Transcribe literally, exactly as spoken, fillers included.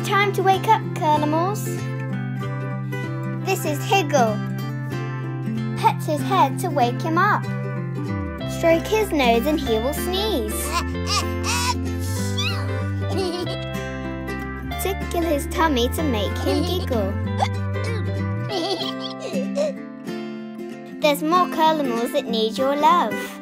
Time to wake up, Curlimals. This is Higgle. Pet his head to wake him up. Stroke his nose and he will sneeze. Tickle his tummy to make him giggle. There's more Curlimals that need your love.